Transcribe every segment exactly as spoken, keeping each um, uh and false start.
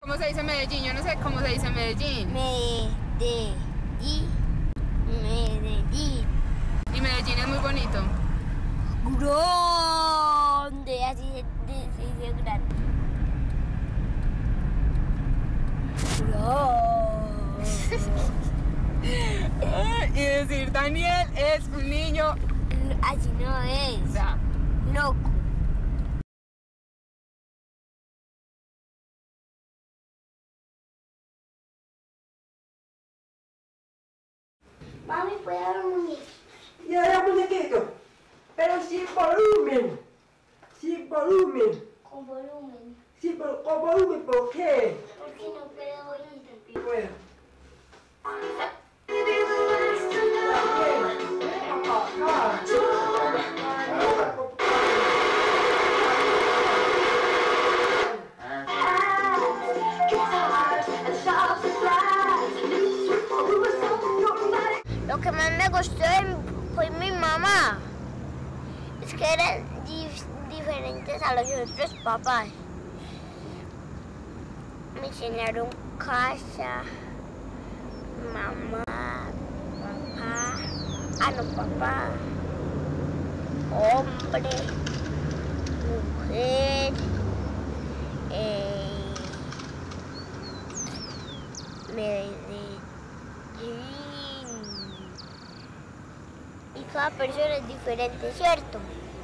¿Cómo se dice Medellín? Yo no sé cómo se dice Medellín. Medellín. Medellín. Y Medellín es muy bonito. Grande, así se dice grande. Y decir Daniel es un niño. Así no es. Ya. Loco. Mami, ¿puedo dar un muñequito? Ya era muñequito, pero sin volumen. Sin volumen. Con volumen. Sí, pero con volumen, ¿por qué? Porque no puedo oír. Bueno. Lo que más me gustó fue mi mamá. Es que eran dif diferentes a los otros papás. Me enseñaron casa, mamá, papá, ah no, papá, hombre, mujer, eh, Medellín. Y cada persona es diferente, ¿cierto?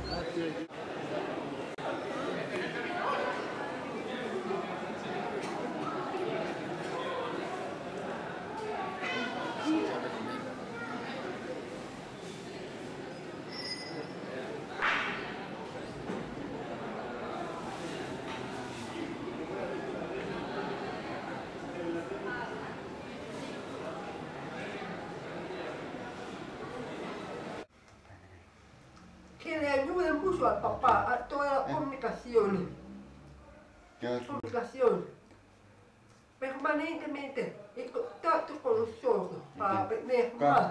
Que le ayuden mucho al papá a toda la comunicación. Comunicación. Permanentemente en contacto con nosotros para aprender más.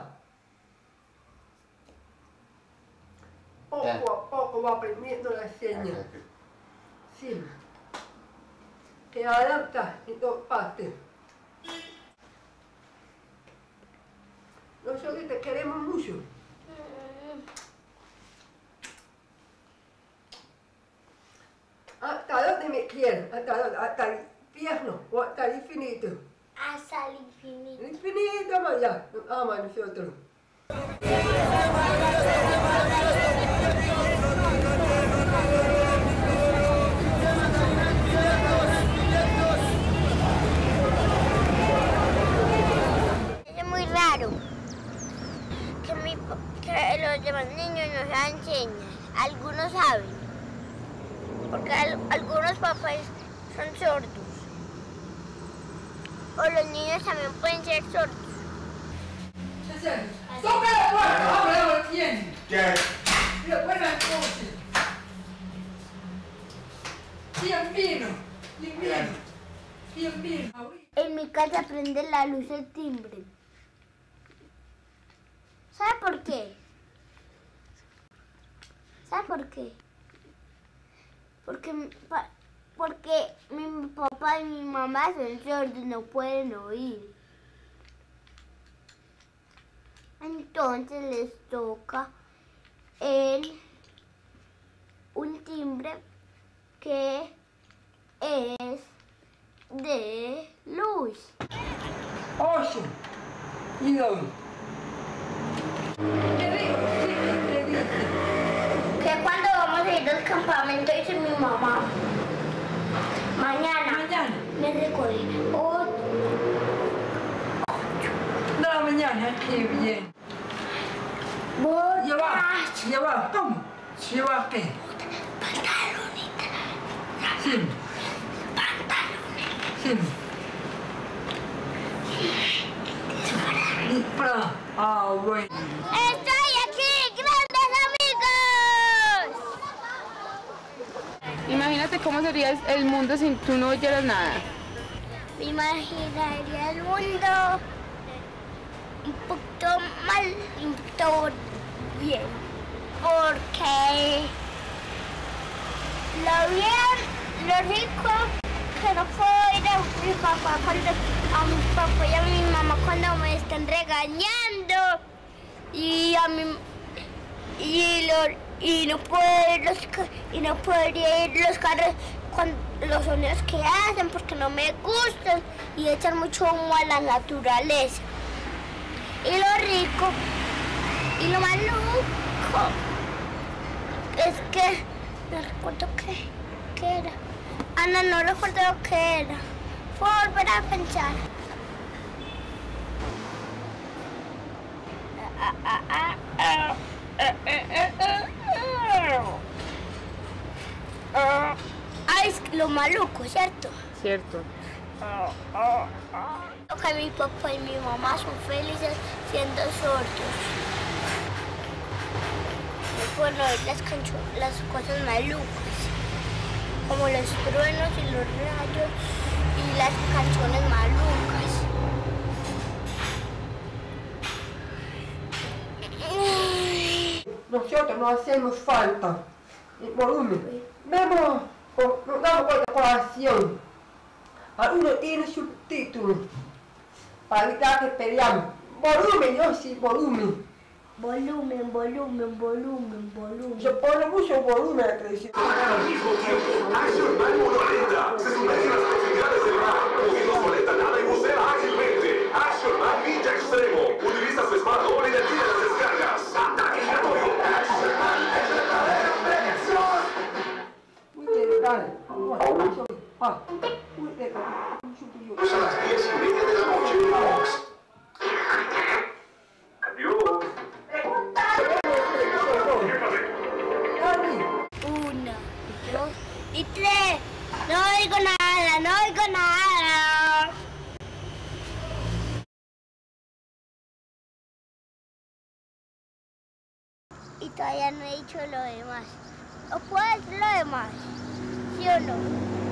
Poco a poco va aprendiendo la seña. Sí. Que adapta en todas partes. Nosotros te queremos mucho. ¿Hasta dónde me quieren? ¿Hasta dónde? ¿Hasta el infierno o hasta el infinito? Hasta el infinito. El infinito, vaya, nos ama a nosotros. Es muy raro que, mi, que los demás niños nos dan señas. Algunos saben. Porque al, algunos papás son sordos. O los niños también pueden ser sordos. ¡Toca la puerta! ¡Ahora lo tiene! ¿Qué? Buenas noches. Bien vino, bien vino, bien vino. En mi casa prende la luz el timbre. ¿Sabe por qué? ¿Sabe por qué? Porque, porque mi papá y mi mamá son sordos, no pueden oír. Entonces les toca el, un timbre que es de luz. Ocho y dos. ¿Qué digo? Sí, ¿qué dice? Que cuando vamos a ir al campamento, dice mi mamá, mañana, Mañana. me recoge ocho. No, mañana, qué bien. Lleva, lleva, ¿cómo? ¿Lleva qué? Pantalonita. Sí. Pantalonita. Sí. Disfraz. Ah, bueno. ¡Estoy aquí, grandes amigos! Imagínate cómo sería el mundo si tú no oyeras nada. Me imaginaría el mundo un poquito mal y un poquito bien. Porque lo bien, lo rico que no puedo ir a mi papá cuando, a mi papá y a mi mamá cuando me están regañando. Y a mi y, lo, y no puedo ir los y no podría ir los carros con los sonidos que hacen porque no me gustan y echan mucho humo a la naturaleza. Y lo rico y lo maluco es que no recuerdo qué, qué era. Ana, no recuerdo qué era. Fue volver a pensar. Ay, es lo maluco, ¿cierto? Cierto. Que mi papá y mi mamá son felices siendo sordos. No pueden oír las, las cosas malucas, como los truenos y los rayos y las canciones malucas. Nosotros no hacemos falta. El volumen. Vemos, nos damos cuenta por acción. Alguno tiene subtítulos para evitar que peleamos. Volumen, yo sí, volumen. Volumen, volumen, volumen, volumen. Se pone mucho volumen a la televisión. Al mismo tiempo, Action Man uno lenta. Se sumerge en las profundidades del mar, moviendo su aleta nada y bucea ágilmente. Action Man Ninja Extremo. Utiliza su espada doble y detiene las descargas. ¡Ataque giratorio! Action Man es el poder de acción. Muy bien, dale. Ah, muy bien. A las diez y media de la noche en Fox. Adiós. Una, dos y tres. No oigo nada, no oigo nada. Y todavía no he dicho lo demás. ¿O puedo decir lo demás? ¿Sí o no?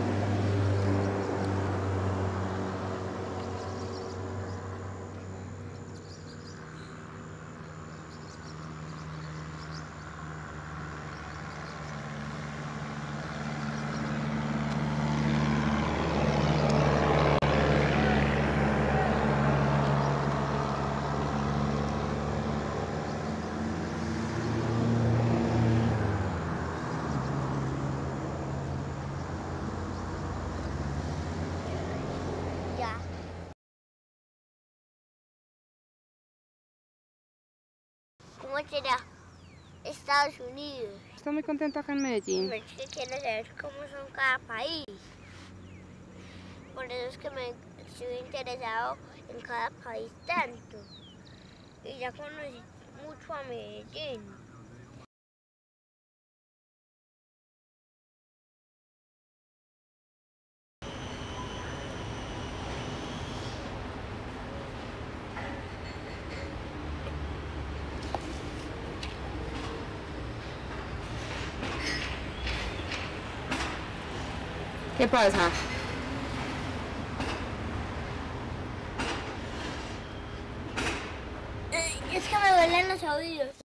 ¿Cómo será Estados Unidos? Estoy muy contento acá en Medellín. Es que quiero saber cómo son cada país. Por eso es que me estoy interesado en cada país tanto. Y ya conocí mucho a Medellín. ¿Qué pasa? Es que me duelen los oídos.